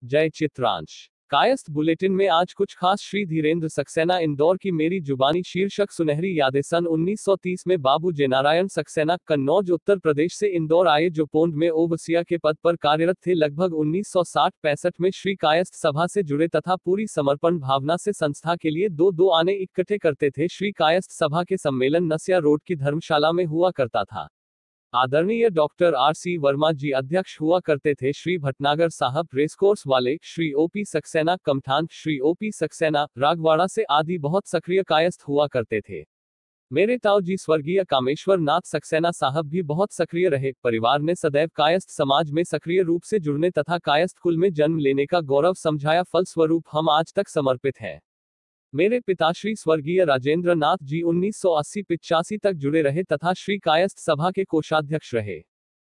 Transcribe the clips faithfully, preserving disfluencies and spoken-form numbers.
जय चित्रांश। कायस्थ बुलेटिन में आज कुछ खास। श्री धीरेन्द्र सक्सेना इंदौर की मेरी जुबानी शीर्षक सुनहरी यादें। सन उन्नीस सौ तीस में बाबू जेनारायण सक्सेना कन्नौज उत्तर प्रदेश से इंदौर आए, जो पोंड में ओवसिया के पद पर कार्यरत थे। लगभग उन्नीस सौ साठ पैंसठ में श्री कायस्थ सभा से जुड़े तथा पूरी समर्पण भावना से संस्था के लिए दो दो आने इकट्ठे करते थे। श्री कायस्थ सभा के सम्मेलन नसिया रोड की धर्मशाला में हुआ करता था। आदरणीय doctor R C Verma ji अध्यक्ष हुआ करते थे। श्री भटनागर साहब रेसकोर्स वाले, श्री ओपी सक्सेना कमठान, श्री ओपी सक्सेना रागवाड़ा से आदि बहुत सक्रिय कायस्थ हुआ करते थे। मेरे ताऊ जी स्वर्गीय कामेश्वर नाथ सक्सेना साहब भी बहुत सक्रिय रहे। परिवार ने सदैव कायस्थ समाज में सक्रिय रूप से जुड़ने तथा कायस्थ कुल में जन्म लेने का गौरव समझाया। फलस्वरूप हम आज तक समर्पित हैं। मेरे पिताश्री स्वर्गीय राजेंद्र नाथ जी उन्नीस सौ अस्सी पिचासी तक जुड़े रहे तथा श्री कायस्थ सभा के कोषाध्यक्ष रहे,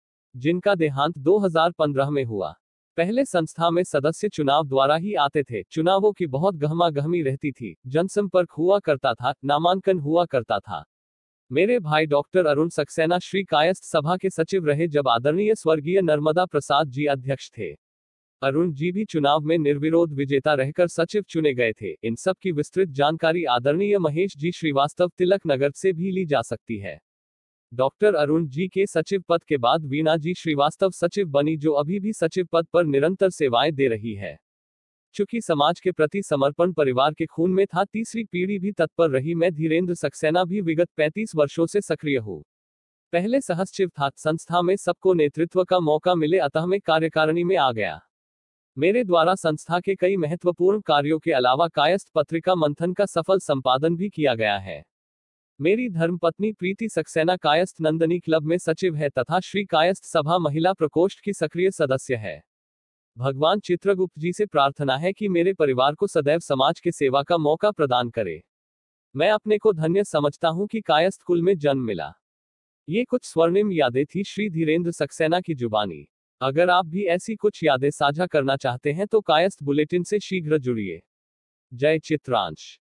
जिनका देहांत दो हज़ार पंद्रह में हुआ। पहले संस्था में सदस्य चुनाव द्वारा ही आते थे। चुनावों की बहुत गहमा गहमी रहती थी, जनसंपर्क हुआ करता था, नामांकन हुआ करता था। मेरे भाई डॉक्टर अरुण सक्सेना श्री कायस्थ सभा के सचिव रहे, जब आदरणीय स्वर्गीय नर्मदा प्रसाद जी अध्यक्ष थे। अरुण जी भी चुनाव में निर्विरोध विजेता रहकर सचिव चुने गए थे। इन सब की विस्तृत जानकारी आदरणीय महेश जी श्रीवास्तव तिलक नगर से भी ली जा सकती है। डॉक्टर अरुण जी के सचिव पद के बाद वीणा जी श्रीवास्तव सचिव बनी, जो अभी भी सचिव पद पर निरंतर सेवाएं दे रही है। चूंकि समाज के प्रति समर्पण परिवार के खून में था, तीसरी पीढ़ी भी तत्पर रही। मैं धीरेन्द्र सक्सेना भी विगत पैंतीस वर्षों से सक्रिय हूँ। पहले सहसचिव था। संस्था में सबको नेतृत्व का मौका मिले, अतः मैं कार्यकारिणी में आ गया। मेरे द्वारा संस्था के कई महत्वपूर्ण कार्यों के अलावा कायस्थ पत्रिका मंथन का सफल संपादन भी किया गया है। मेरी धर्मपत्नी प्रीति सक्सेना कायस्थ नंदनी क्लब में सचिव है तथा श्री कायस्थ सभा महिला प्रकोष्ठ की सक्रिय सदस्य है। भगवान चित्रगुप्त जी से प्रार्थना है कि मेरे परिवार को सदैव समाज के सेवा का मौका प्रदान करे। मैं अपने को धन्य समझता हूं कि कायस्थ कुल में जन्म मिला। ये कुछ स्वर्णिम यादें थी श्री धीरेन्द्र सक्सेना की जुबानी। अगर आप भी ऐसी कुछ यादें साझा करना चाहते हैं तो कायस्थ बुलेटिन से शीघ्र जुड़िए। जय चित्रांश।